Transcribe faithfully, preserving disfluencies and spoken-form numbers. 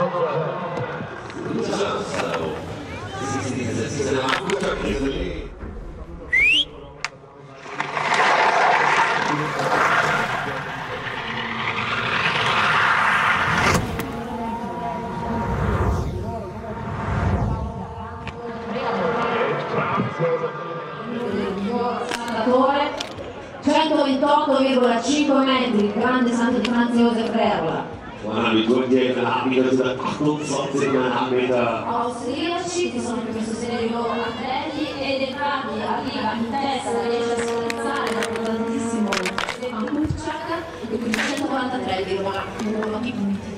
centoventotto virgola cinque metri, il grande santo di Franz Josef Werla. Austriaci, che sono in questo serio atleti, ed entrati arriva in testa, riesce a sforzare dopo tantissimo Stefan Kuchak, e quindi centoquarantatré virgola uno punti.